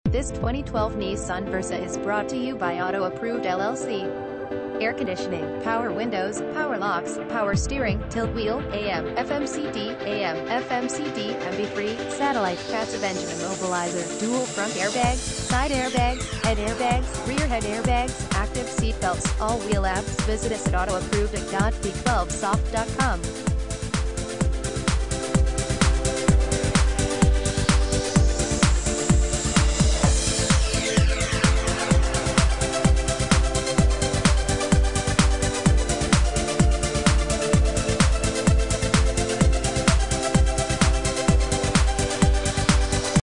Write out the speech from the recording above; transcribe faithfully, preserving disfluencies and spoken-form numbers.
This twenty twelve Nissan Versa is brought to you by Auto Approved L L C. Air conditioning, power windows, power locks, power steering, tilt wheel, A M, F M C D, A M, F M C D, M P three, satellite, passive engine immobilizer, dual front airbags, side airbags, head airbags, rear head airbags, active seat belts, all-wheel apps. Visit us at auto approved dot b twelve soft dot com.